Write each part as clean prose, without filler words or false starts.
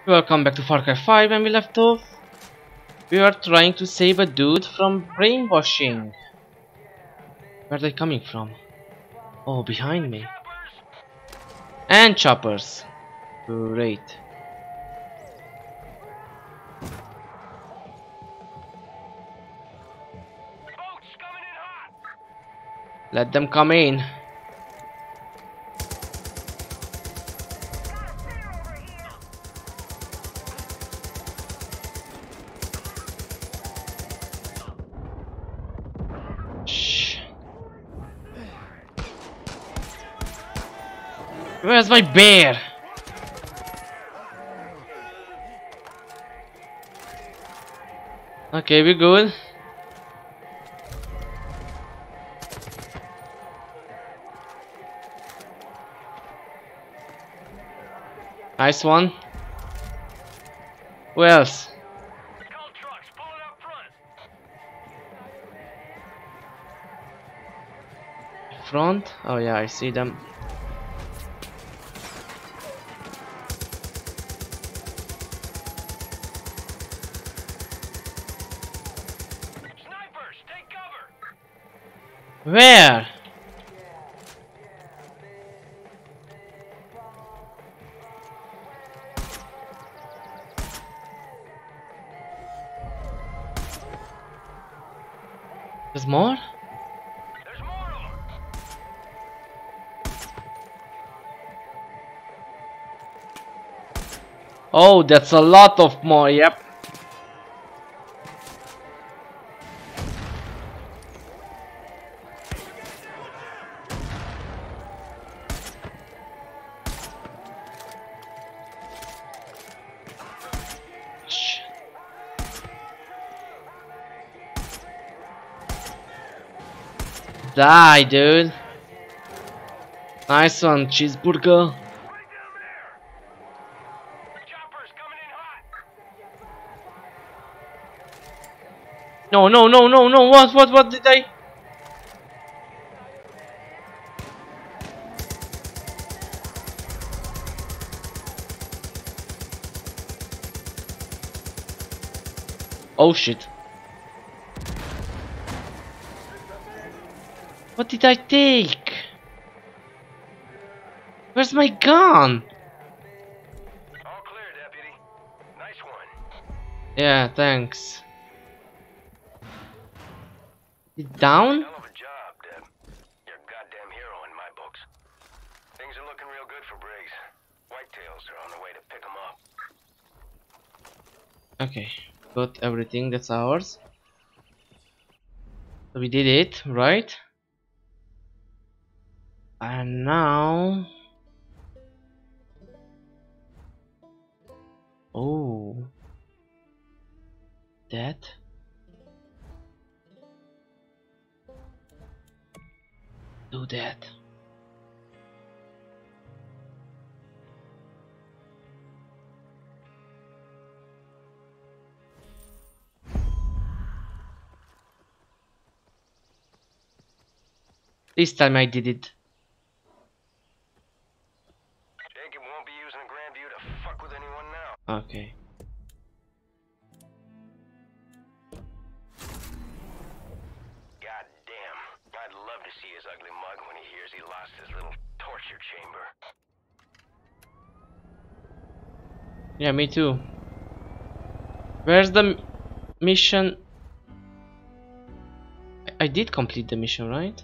Welcome back to Far Cry 5, and we left off. We are trying to save a dude from brainwashing. Where are they coming from? Oh, behind me. And choppers. Great. Let them come in. Shh. Where's my bear? Okay, we're good. Nice one. Who else? Front? Oh yeah, I see them. Snipers, take cover. Where? There's more? There's more of them. Oh, that's a lot of more, yep. Shh. Die, dude. Nice one, cheeseburger. Right down there. Choppers coming in hot. No, no, no, no, no. What did I? Oh shit. What did I take? Where's my gun? All clear, deputy. Nice one. Yeah, thanks. It down? Hell of a job, Deb. You're a goddamn hero in my books. Things are looking real good for Briggs. Whitetails are on the way to pick him up. Okay, got everything that's ours. So we did it, right? And now... Oh... That? Do that. This time I did it. Jacob won't be using Grandview to fuck with anyone now. Okay. God damn. I'd love to see his ugly mug when he hears he lost his little torture chamber. Yeah, me too. Where's the mission? I did complete the mission, right?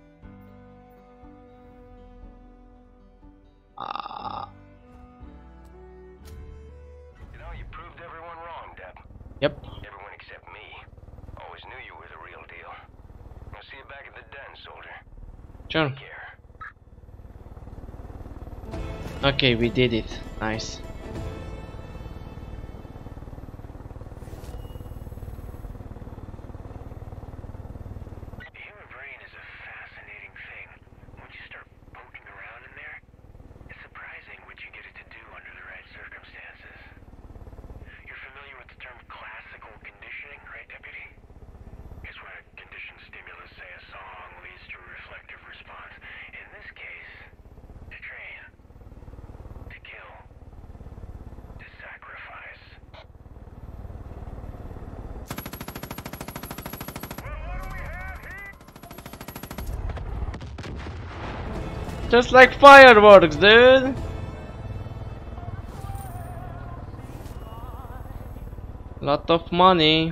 You know, you proved everyone wrong, Deb. Yep. Everyone except me. Always knew you were the real deal. I'll see you back at the den, soldier. Sure. Take care. Okay, we did it. Nice. Human brain is a fascinating thing. Once you start poking around in there, it's surprising what you get it to do under the right circumstances. You're familiar with the term classical conditioning, right, Deputy? It's when a conditioned stimulus, say a song, leads to a reflective response. In this case, to train, to kill. Just like fireworks, dude! Lot of money.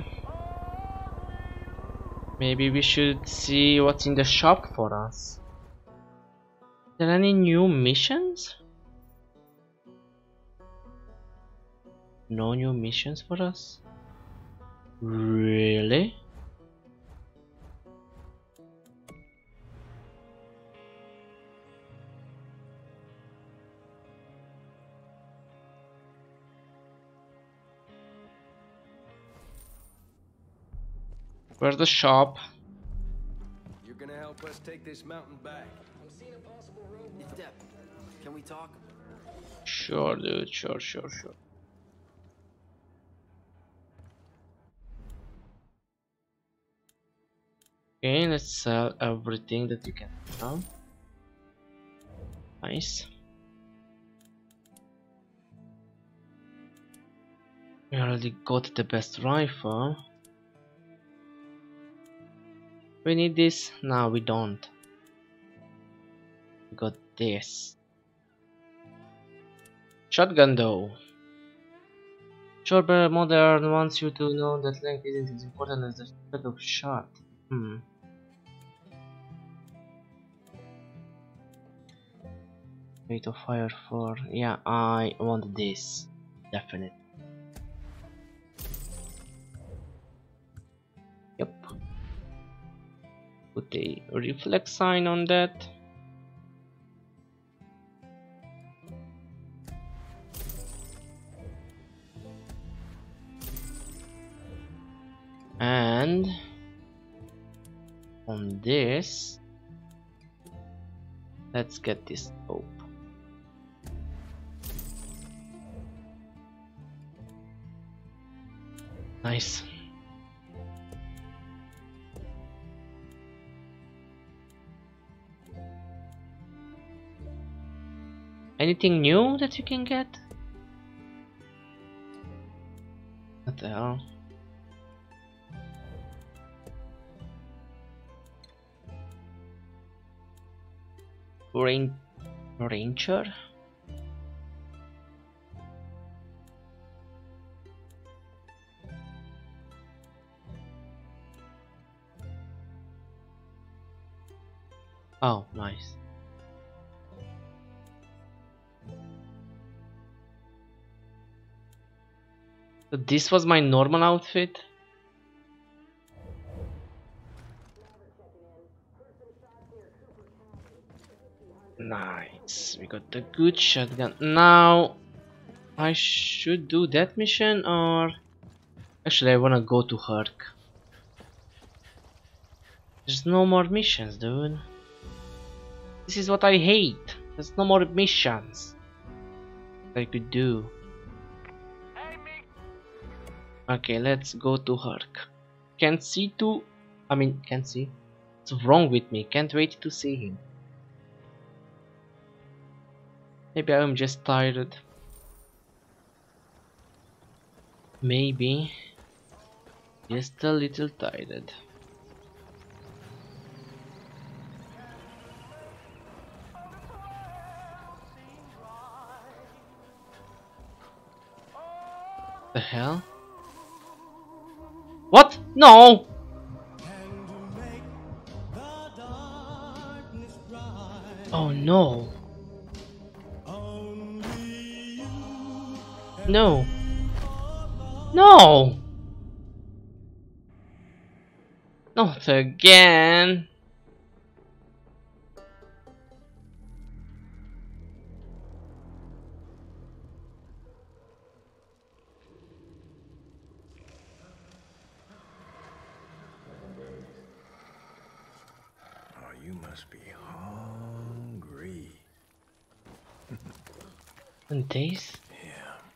Maybe we should see what's in the shop for us. Are there any new missions? No new missions for us? Really? Where's the shop? You're gonna help us take this mountain back. I'm seeing a possible roadblock. It's Depp. Can we talk? Sure, dude. Sure. Okay, let's sell everything that we can sell. Nice. We already got the best rifle. We need this? No, we don't. We got this. Shotgun though. Shortbarrel Modern wants you to know that length isn't as important as the spread of shot. Rate of fire for... yeah, I want this. Definitely. Yep. Put a reflex sign on that. And on this, let's get this scope. Nice. Anything new that you can get? What the hell? Ranger? Oh, nice. So this was my normal outfit? Nice, we got the good shotgun. Now I should do that mission, or actually I wanna go to Herc. There's no more missions, dude. This is what I hate. There's no more missions I could do. Okay, let's go to Herc. Can't see. What's wrong with me? Can't wait to see him. Maybe I'm just tired. Maybe just a little tired. The hell? What? No! Oh no! No! No! Not again! Oh, you must be hungry. And this? Yeah.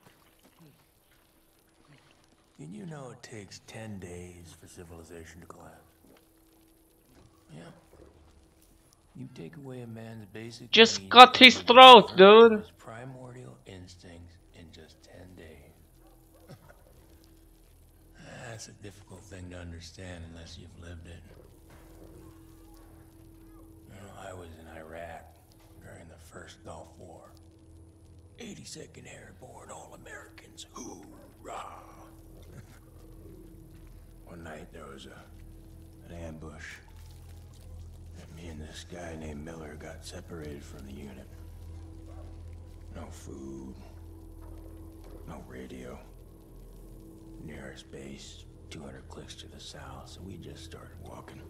Did you know it takes 10 days for civilization to collapse? Yeah. You take away a man's basic Just needs cut his throat, dude! his primordial instincts in just 10 days. That's a difficult thing to understand unless you've lived it. You know, I was in Iraq during First Gulf War. 82nd Airborne All-Americans. Hoorah! One night there was an ambush. And me and this guy named Miller got separated from the unit. No food. No radio. Nearest base, 200 clicks to the south, so we just started walking.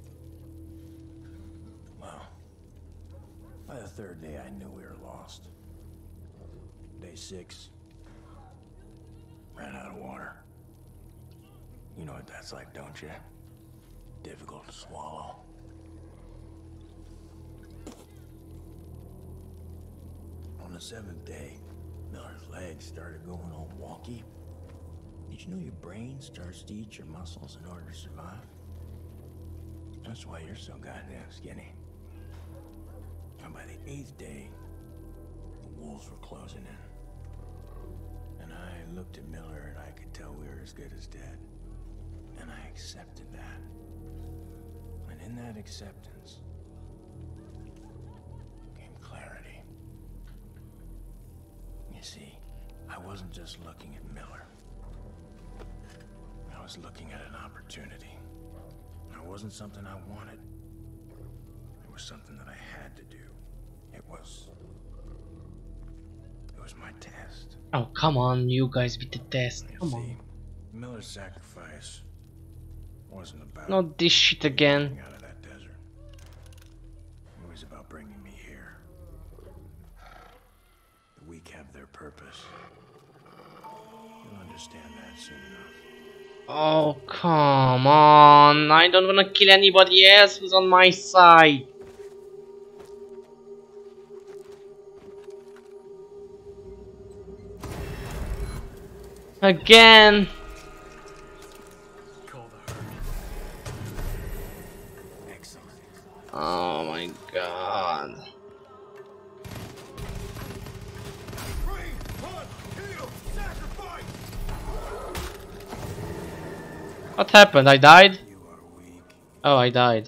Well, by the third day I knew we were lost. Day 6, ran out of water. You know what that's like, don't you? Difficult to swallow. On the 7th day, Miller's legs started going all wonky. Did you know your brain starts to eat your muscles in order to survive? That's why you're so goddamn skinny. And by the 8th day, the wolves were closing in. And I looked at Miller and I could tell we were as good as dead. And I accepted that. And in that acceptance came clarity. You see, I wasn't just looking at Miller. I was looking at an opportunity. It wasn't something I wanted. It was something that I had to do. It was my test. Oh, come on, you guys with the test. You Come see, on. Miller's sacrifice wasn't about Not this shit again. getting out of that desert. It was about bringing me here. The weak have their purpose. You'll understand that soon enough. Oh, come on. I don't wanna kill anybody else who's on my side. Again. Excellent. Oh my god. What happened? I died? You are weak. Oh, I died.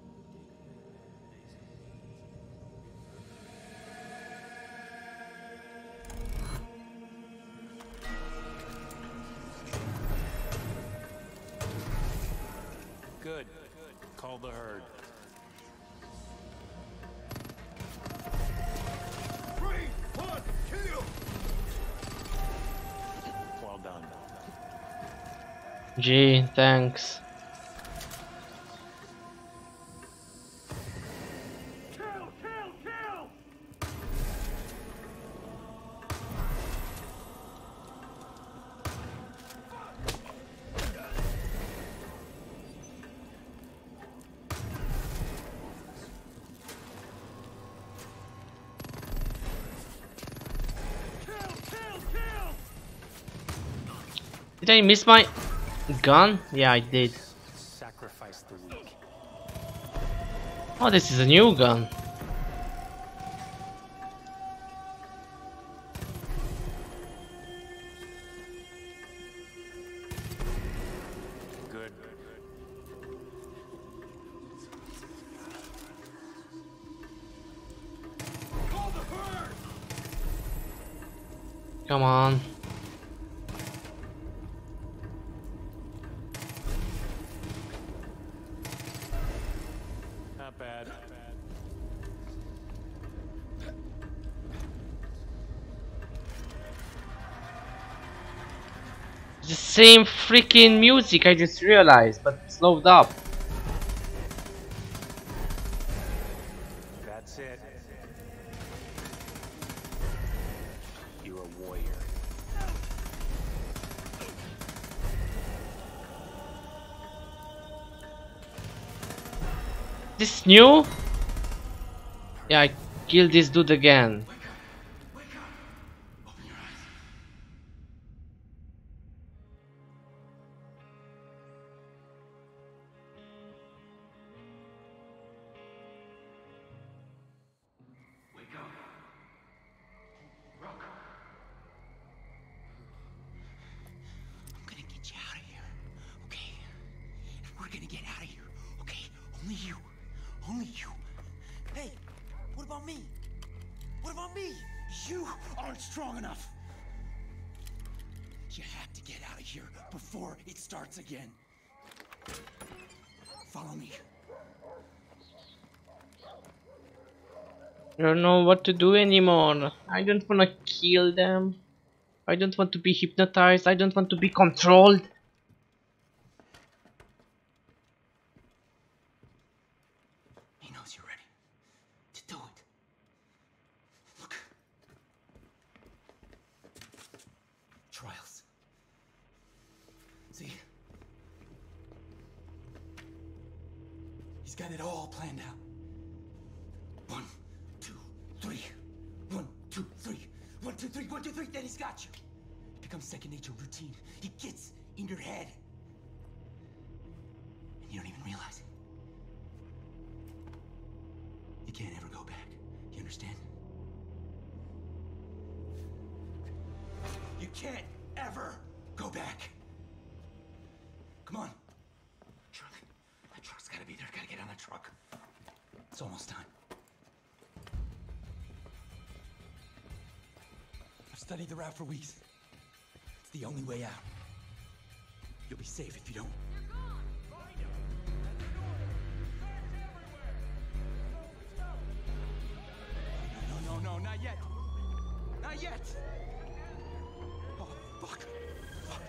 Good. Call the herd. Well done. Gee, thanks. Did I miss my gun? Yeah, I did. Sacrifice the weak. Oh, this is a new gun. Good. Come on. Not bad. The same freaking music, I just realized, but slowed up. That's it. You're a warrior. This new? Yeah, I killed this dude again. I'm gonna get you out of here, okay? We're gonna get out of here, okay? Only you. Only you. Hey, what about me? aren't strong enough. You have to get out of here before it starts again. Follow me. I don't know what to do anymore. I don't want to kill them. I don't want to be hypnotized. I don't want to be controlled. He knows you're ready to do it. Look. Trials. See? He's got it all planned out. 1, 2, 3. 1, 2, 3. 1, 2, 3. 1, 2, 3. Then he's got you. It becomes second nature, routine. He gets in your head. And you don't even realize it. You can't ever go back. You understand? You can't ever go back. Come on. Truck. That truck's gotta be there. Gotta get on that truck. It's almost time. I've studied the route for weeks. It's the only way out. You'll be safe if you don't. No, not yet. Not yet. Oh, fuck. Fuck.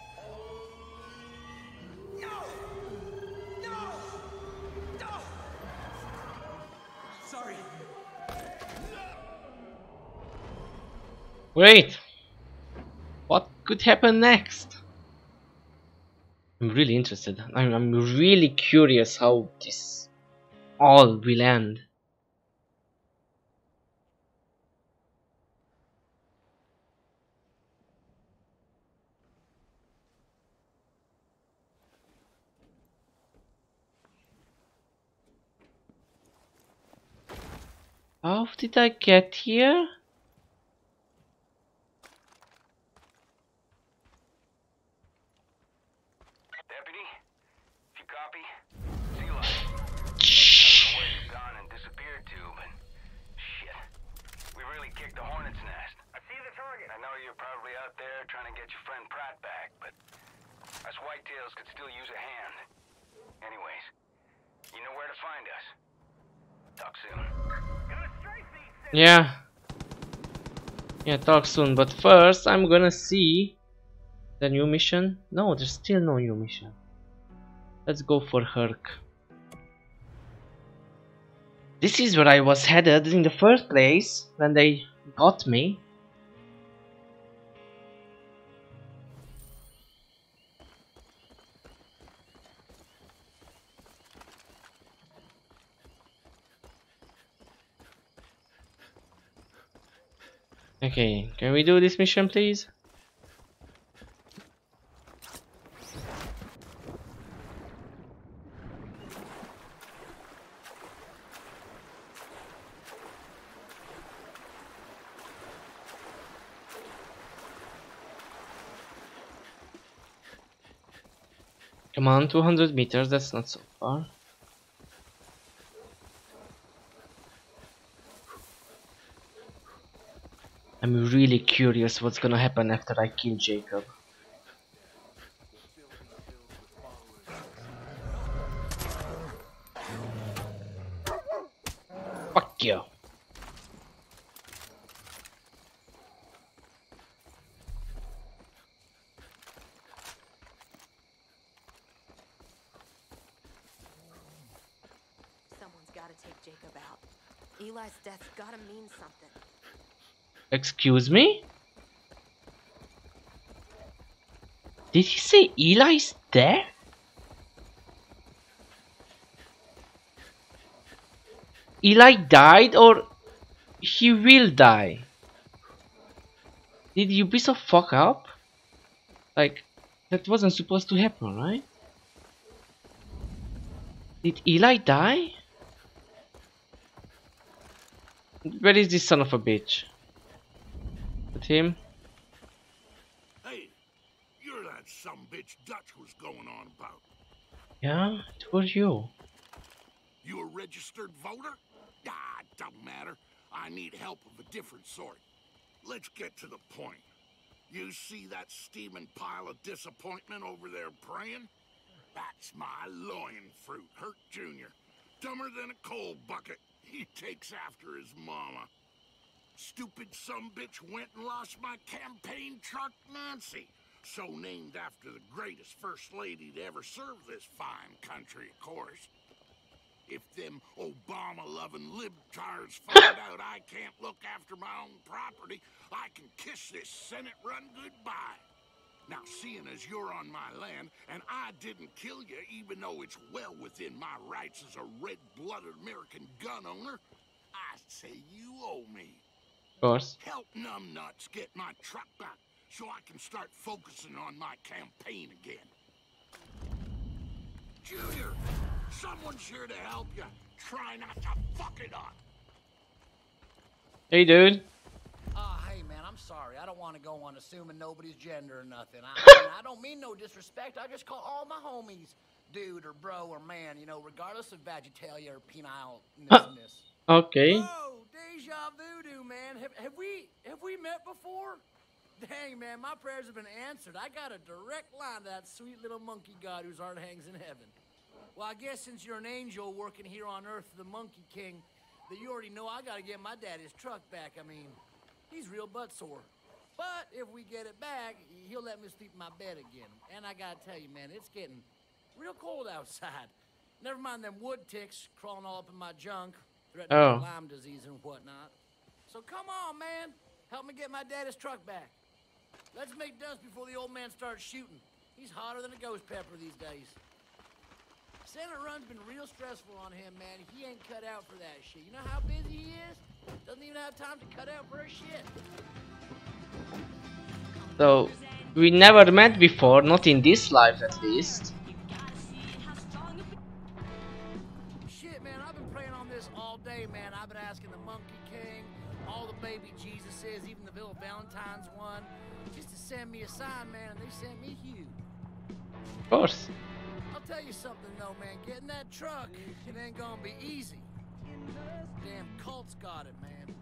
No! No! No! Sorry. Wait! What could happen next? I'm really interested. I'm really curious how this all will end. How did I get here? Deputy, if you copy, see you later. I don't know where you've gone and disappeared to, but shit. We really kicked the hornet's nest. I see the target. I know you're probably out there trying to get your friend Pratt back, but us whitetails could still use a hand. Anyways, you know where to find us. Talk soon. Yeah. Yeah, talk soon. But first, I'm gonna see the new mission. No, there's still no new mission. Let's go for Herc. This is where I was headed in the first place when they got me. Okay, can we do this mission, please? Come on, 200 meters, that's not so far. I'm really curious what's gonna happen after I kill Jacob. Fuck you. Someone's gotta take Jacob out. Eli's death's gotta mean something. Excuse me? Did he say Eli's dead? Eli died or he will die? Did you be so fuck up? Like, that wasn't supposed to happen, right? Did Eli die? Where is this son of a bitch? With him? Hey, you're that sumbitch Dutch was going on about. Yeah, it was you. You a registered voter? Ah, it don't matter. I need help of a different sort. let's get to the point. You see that steaming pile of disappointment over there praying? That's my loin fruit, Hurt Jr. Dumber than a coal bucket. He takes after his mama. Stupid sumbitch went and lost my campaign truck, Nancy. So named after the greatest first lady to ever serve this fine country, of course. If them Obama-loving libtards find out I can't look after my own property, I can kiss this Senate run goodbye. Now, seeing as you're on my land, and I didn't kill you, even though it's well within my rights as a red-blooded American gun owner, I say you owe me. Of course. Help numbnuts get my truck back so I can start focusing on my campaign again. Junior, someone's here to help you. Try not to fuck it up. Hey, dude. Hey man, I'm sorry. I don't want to go on assuming nobody's gender or nothing. I don't mean no disrespect. I just call all my homies dude or bro or man, you know, regardless of vegetalia or penile-ness. Okay. Oh, deja voodoo, man. Have we met before? Dang, man, my prayers have been answered. I got a direct line to that sweet little monkey god whose heart hangs in heaven. Well, I guess since you're an angel working here on Earth, the Monkey King, that you already know I gotta get my daddy's truck back. I mean, he's real butt sore. But if we get it back, he'll let me sleep in my bed again. And I gotta tell you, man, it's getting real cold outside. Never mind them wood ticks crawling all up in my junk, threatening Lyme disease and whatnot. So come on, man. Help me get my daddy's truck back. Let's make dust before the old man starts shooting. He's hotter than a ghost pepper these days. Senate run's been real stressful on him, man. He ain't cut out for that shit. You know how busy he is? Doesn't even have time to cut out for a shit. So, we never met before, not in this life at least. Shit, man, I've been praying on this all day, man. I've been asking the Monkey King, all the baby Jesuses, even the Bill Valentine's one, just to send me a sign, man, and they sent me Hugh. Of course. I'll tell you something, though, man. Getting that truck, it ain't gonna be easy. Damn cult's got it, man.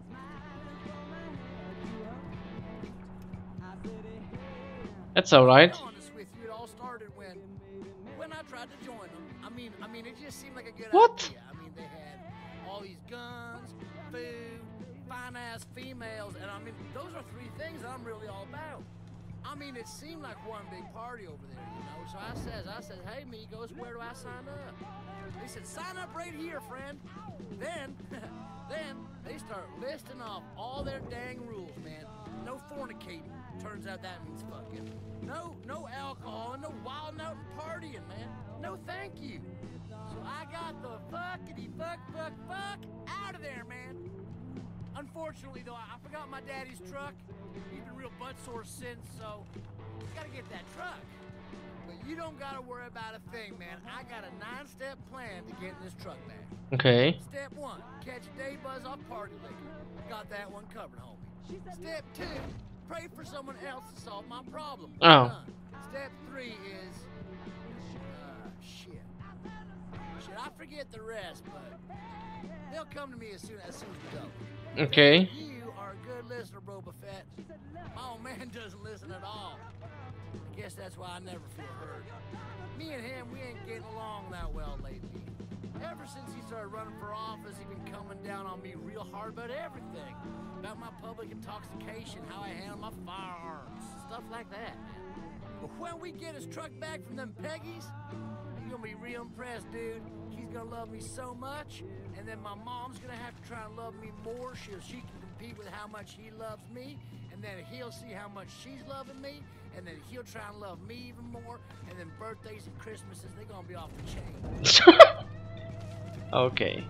That's alright. To be honest with you, it all started when I tried to join them. I mean, it just seemed like a good idea. I mean, they had all these guns, food, fine-ass females, and I mean, those are three things that I'm really all about. I mean, it seemed like one big party over there, you know? So I said, hey, amigos, where do I sign up? They said, sign up right here, friend. Then they start listing off all their dang rules, man. No fornicating. Turns out that means fucking. No alcohol and no wild out and partying, man. No thank you. So I got the fuckity fuck out of there, man. Unfortunately, though, I forgot my daddy's truck. He's been real butt sore since, so gotta get that truck. But you don't gotta worry about a thing, man. I got a 9-step plan to getting this truck back. Okay. Step 1, catch a day buzz off party liquor. Got that one covered, homie. Step 2, pray for someone else to solve my problem. Oh. Done. Step 3 is shit, I forget the rest, but they'll come to me as soon as we go. Okay. You are a good listener, Boba Fett. My old man doesn't listen at all. I guess that's why I never feel heard. Me and him, we ain't getting along that well lately. Ever since he started running for office, he's been coming down on me real hard about everything. About my public intoxication, how I handle my firearms, stuff like that, man. But when we get his truck back from them Peggies, he's gonna be real impressed, dude. He's gonna love me so much, and then my mom's gonna have to try and love me more so she can compete with how much he loves me, and then he'll see how much she's loving me, and then he'll try and love me even more, and then birthdays and Christmases, they're gonna be off the chain. Okay.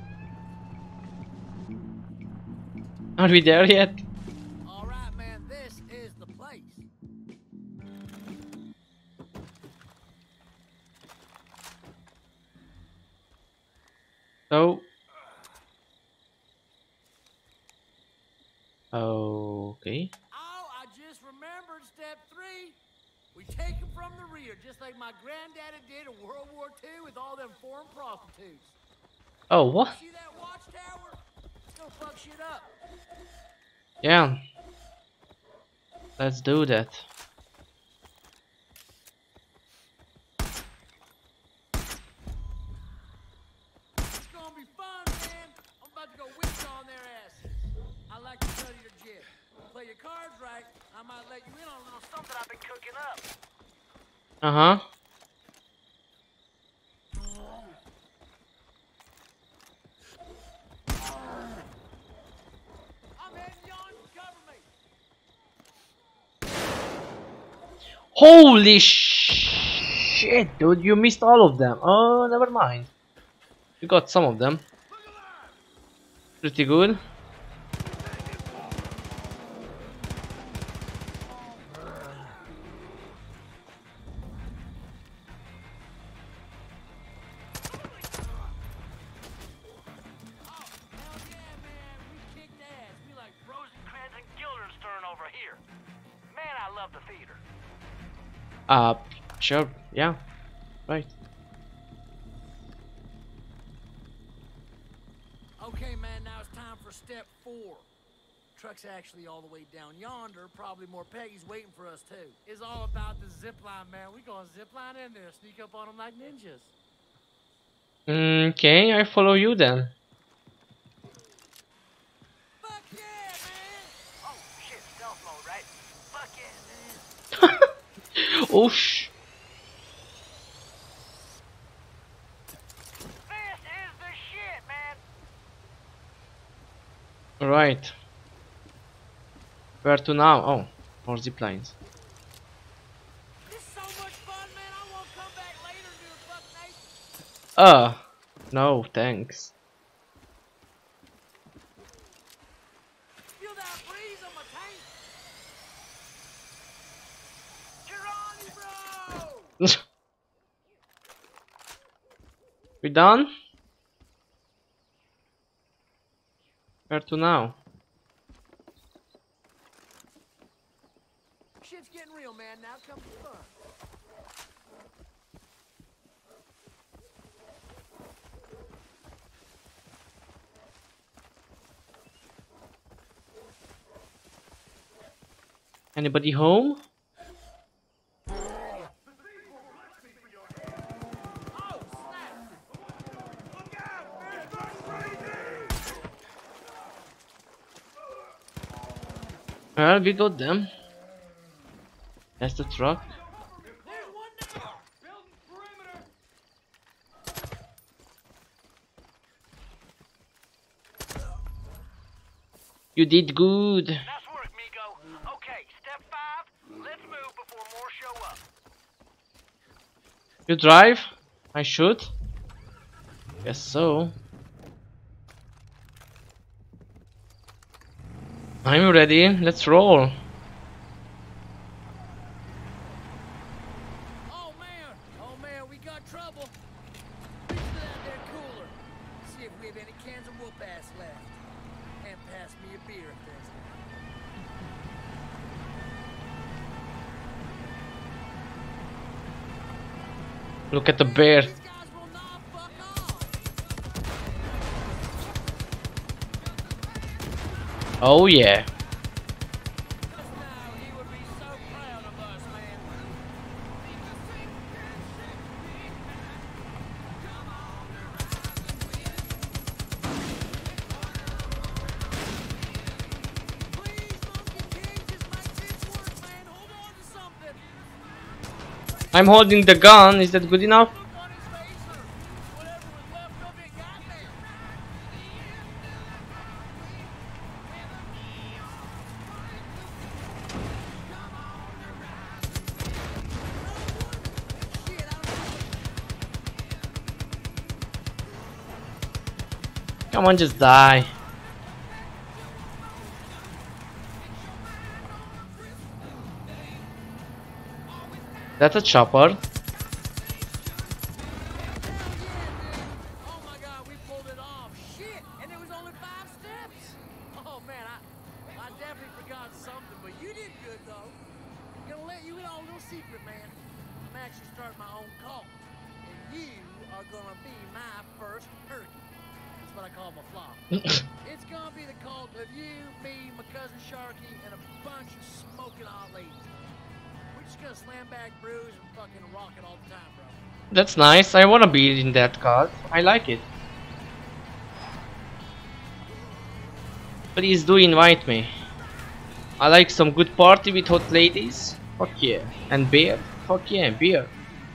Are we there yet? Alright, man, this is the place. So. Okay. Oh, I just remembered step 3. We take them from the rear, just like my granddaddy did in World War II with all them foreign prostitutes. Oh, what? See that watchtower? It's gonna fuck shit up. Yeah. Let's do that. It's gonna be fun, man. I'm about to go whip on their asses. I like to study your jib. Play your cards right, I might let you in on a little something I've been cooking up. Uh-huh. I'm heading yon to cover me. Holy shit, dude, you missed all of them. Oh, never mind. You got some of them. Pretty good. Hell yeah, man. We kicked ass. We like Rosencrantz and Guildenstern over here. Man, I love the theater. Sure, yeah. Right. Okay, man, now it's time for step 4. Truck's actually all the way down yonder. Probably more Peggy's waiting for us, too. It's all about the zip line, man. We gonna zip line in there, sneak up on them like ninjas. Okay, I follow you then. Fuck yeah, man! Oh, shit, stealth mode, right? Fuck yeah, man. Oh sh. This is the shit, man! Right. Where to now? Oh, more zip lines. This is so much fun, man. I won't come back later and do the fucking nation. No, thanks. Feel that breeze on my tank? Geronimo, bro! We done? Where to now? Shit's getting real, man. Now comes the fun. Anybody home? Oh, snap! Well, we got them. That's the truck. There's one now! Building perimeter! You did good. Nice work, Migo. Okay, step 5. Let's move before more show up. You drive? I should. Guess so. I'm ready. Let's roll. Oh man, we got trouble. Reach for that there cooler. See if we have any cans of whoop ass left. And pass me a beer if there's any. Look at the bear. These guys will not fuck off. Oh yeah. Just now, he would be so proud of us, man. Please, Monkey King, just make this work, man. Hold on to something. I'm holding the gun. Is that good enough? Look on his face, or whatever was left of it got there. Shit, I don't know. Come on, just die. That's a chopper. Oh my god, we pulled it off. Shit, and it was only 5 steps. Oh man, I definitely forgot something, but you did good though. Gonna let you in on a little secret, man. I'm actually starting my own cult, and you are gonna be my first turkey. what I call my flop. It's gonna be the cult of you, me, my cousin Sharky, and a bunch of smoking hot ladies. We're just gonna slam back, bruise, and fucking rock it all the time, bro. That's nice. I wanna be in that cult. I like it. Please do invite me. I like some good party with hot ladies. Fuck yeah. And beer? Fuck yeah, beer.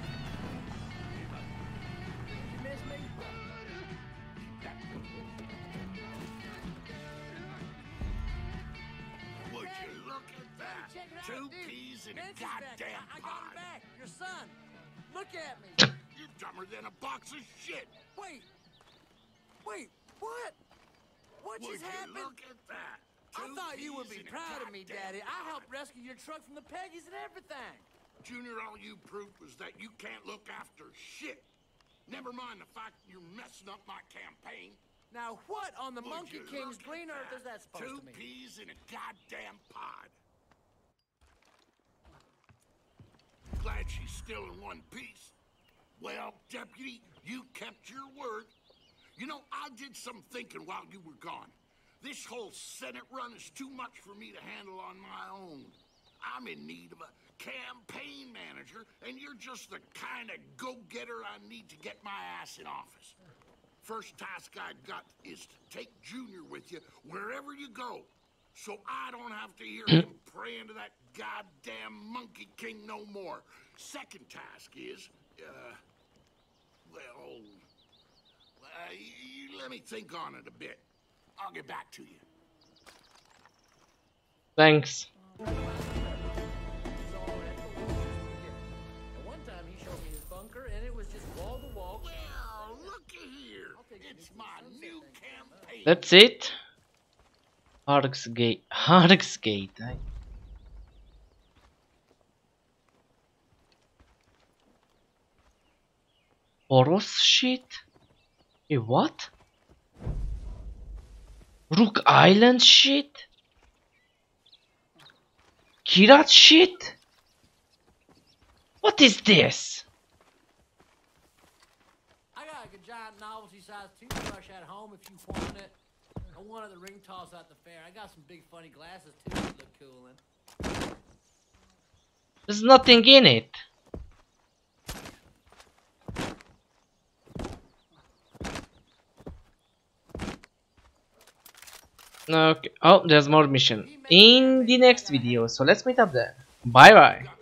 Would you look at that? Check it out, Two dude. peas in a Nancy's back. goddamn I got him pod. back. Your son. Look at me. You're dumber than a box of shit. Wait. Wait. What? What Would just you happened? look at that? I Two thought you would peas be in a proud of me, goddamn Daddy. I pod. helped rescue your truck from the Peggies and everything. Junior, all you proved was that you can't look after shit. Never mind the fact you're messing up my campaign. Now, what on the Would Monkey you King's look green at earth is that supposed Two to mean? peas in a goddamn pod. Glad she's still in one piece. Well, Deputy, you kept your word. You know, I did some thinking while you were gone. This whole Senate run is too much for me to handle on my own. I'm in need of a campaign manager, and you're just the kind of go-getter I need to get my ass in office. First task I got is to take Junior with you wherever you go, so I don't have to hear him praying to that goddamn Monkey King no more. Second task is, you let me think on it a bit. I'll get back to you. Thanks. At one time, he showed me his bunker, and it was just wall to wall. Well, looky here. It's my new campaign. That's it. Harksgate. Harksgate. Boros shit? Hey, what? Rook Island shit? Kirat shit? What is this? I got a giant novelty-sized toothbrush at home if you want it. I wanted the ring toss at the fair. I got some big funny glasses too that look cool in. There's nothing in it. Okay. Oh, there's more mission in the next video. So let's meet up there. Bye bye.